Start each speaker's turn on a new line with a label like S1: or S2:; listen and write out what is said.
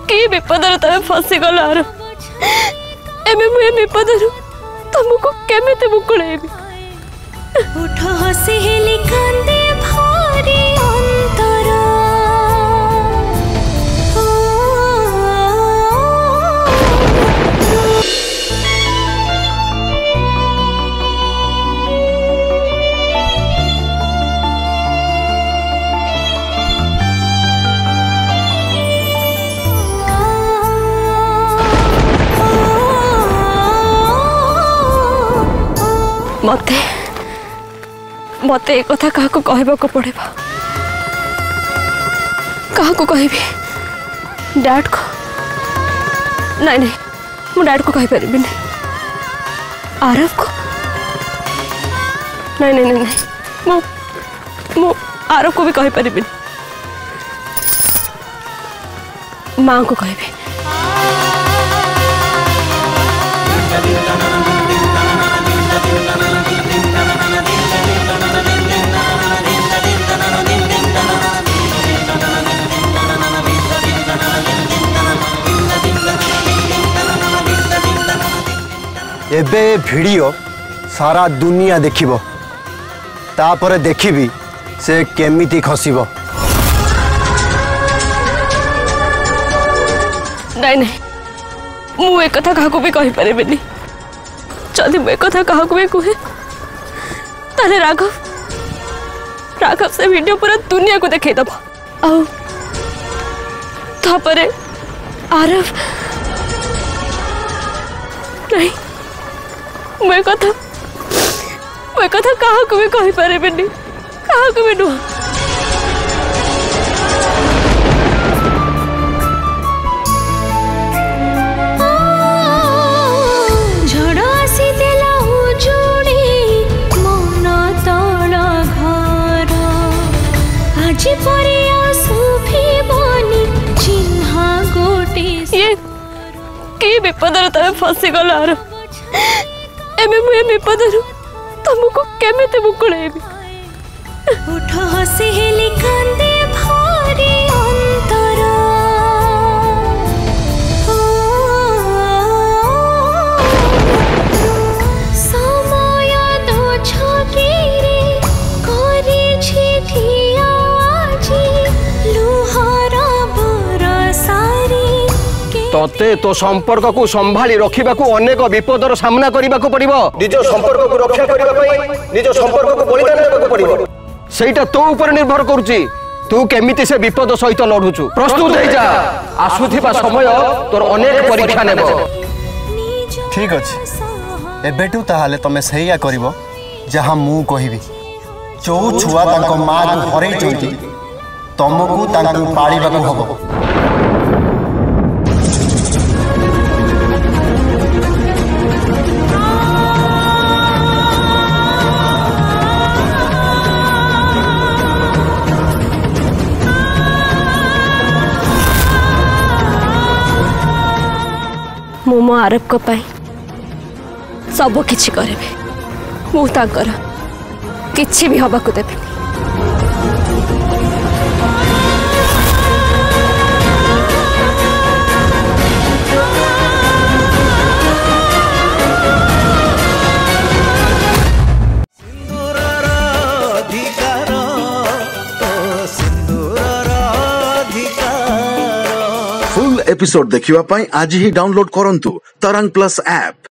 S1: कि विपदर तमे फसी गल आर एमे मुए विपदर तुमको केमिते मुकुळेबी
S2: उठ हसेली कांदे भारी अंतर
S1: मते मते एक कथा कहा को कहबा को पड़ेबा कहा को कहबी डैड को नहीं नहीं मु डैड को कहि परबी नहीं आरव को नहीं नहीं नहीं मु मु आरव को भी कहि परबी मां को कहबी
S3: एबे वीडियो सारा दुनिया देखिबो तापर देखिबी से केमिति खसिबो
S1: नहीं नहीं मु एक कथा कहा को भी कहि परबेनी जदि मु एक कथा कहा को भी कहे ताले राघव राघव से वीडियो पूरा दुनिया को देखे दबा आउ तापरे आरव नहीं मैं कथा कहा को भी कहि परबेनी कहा को भी नुह
S2: झड़ आसी देला उजुड़ी मन तल घर आज परिया सुफी बनी चिन्हा गोटे
S1: ये कि विपदर तमे फसी गल आर एमे मुए विपदर तुमको केमिते मुकुळेबी
S2: उठ हसेली कांदे भारी अंतर समय दो छगिरे करी छिठिया आजी लुहार बरसारी
S4: तते तो संपर्क को संभाली रखा अनेक विपदर सामना करने को पड़ो निज संपर्क को रक्षा करने निज संपर्क को बलिदान देवाक पड़ो सेटा तो ऊपर निर्भर करुच्ची तू केमिति से विपद सहित लड़ुचु प्रस्तुत हो जा आसुथिबा समय तोर अनेक परीक्षा नेब
S3: ठीक अछि एबेटू ताहाले तमे सहीया करिवो जहां मु कहिबी जो छुआ तांको मां को हरै चंती तमको तांको पाळीबाको हबो
S1: मो आरव को पाई सब किछि करबे मु ताकर किछि भी हबा को देबे
S5: फुल एपिसोड देखिवा पाई आज ही डाउनलोड करंतु तरंग प्लस ऐप।